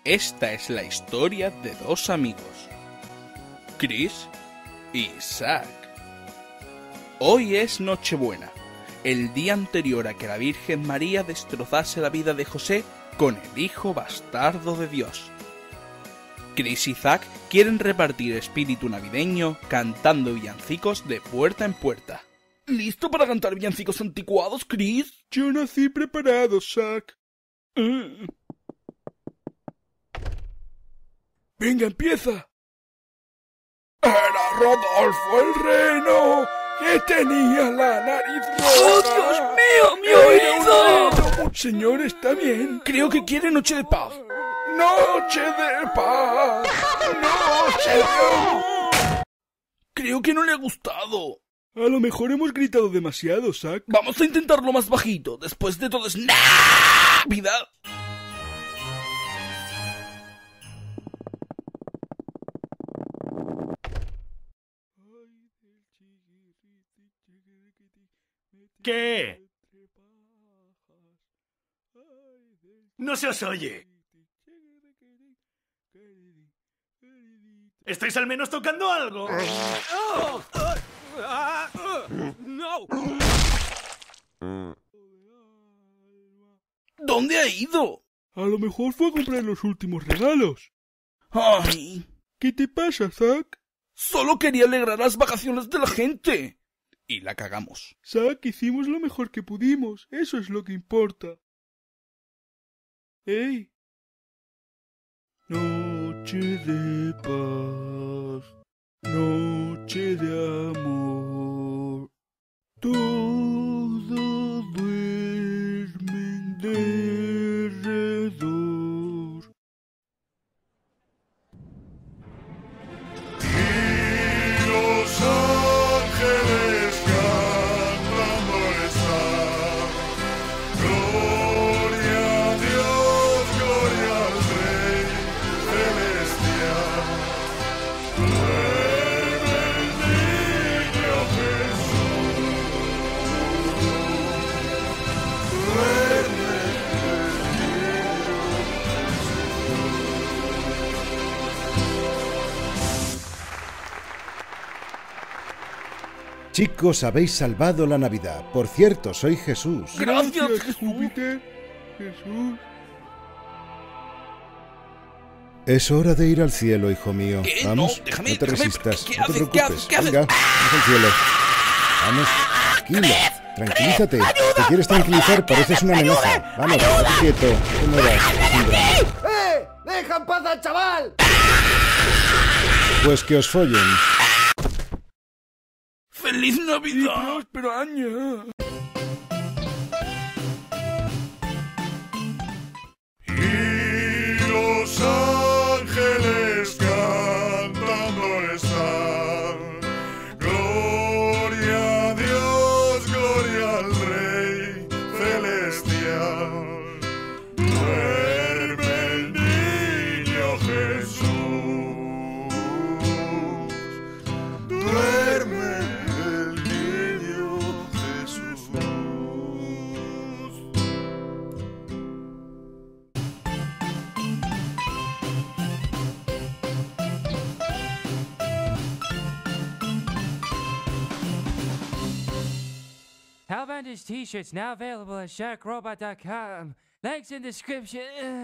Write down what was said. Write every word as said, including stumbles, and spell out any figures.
Esta es la historia de dos amigos, Chris y Zack. Hoy es Nochebuena, el día anterior a que la Virgen María destrozase la vida de José con el hijo bastardo de Dios. Chris y Zack quieren repartir espíritu navideño cantando villancicos de puerta en puerta. ¿Listo para cantar villancicos anticuados, Chris? Yo nací preparado, Zack. Mm. Venga, empieza. Era Rodolfo el reno que tenía la nariz roja. ¡Oh, Dios mío, mi oído! Señor, ¿está bien? Creo que quiere Noche de Paz. ¡Noche de paz! ¡Noche de amor! Creo que no le ha gustado. A lo mejor hemos gritado demasiado, Zack. Vamos a intentarlo más bajito. Después de todo es Navidad. ¿Qué? No se os oye. ¿Estáis al menos tocando algo? ¡No! ¿Dónde ha ido? A lo mejor fue a comprar los últimos regalos. Ay, ¿Qué te pasa, Zack? solo quería alegrar las vacaciones de la gente. Y la cagamos. Zack, hicimos lo mejor que pudimos. Eso es lo que importa. ¡Ey! Noche de paz, noche de amor, todo duermen derredor. Y los ángeles cantando están, gloria a Dios, gloria al Rey celestial. Duerme el niño Jesús, duerme el niño Chicos, habéis salvado la Navidad. Por cierto, soy Jesús. Gracias, Jesús. Júpiter. Jesús. Es hora de ir al cielo, hijo mío. ¿Qué? Vamos, No, déjame, te déjame, resistas. ¿qué no te haces? ¿Qué preocupes. haces? ¿Qué haces? Venga, vamos al cielo. Vamos, tranquilo. Tranquilízate. ¿Te quieres tranquilizar? Pareces una amenaza. Vamos, estate quieto. No te muevas. Es un drama. ¡Eh! ¡Deja en paz al chaval! Pues que os follen. ¡Feliz Y Navidad! próspero año. Y los ángeles cantando están, gloria a Dios, gloria al Rey celestial. Duerme el niño Jesús, duerme el niño Jesús. Hellbenders t-shirts now available at shark robot dot com. Links in description.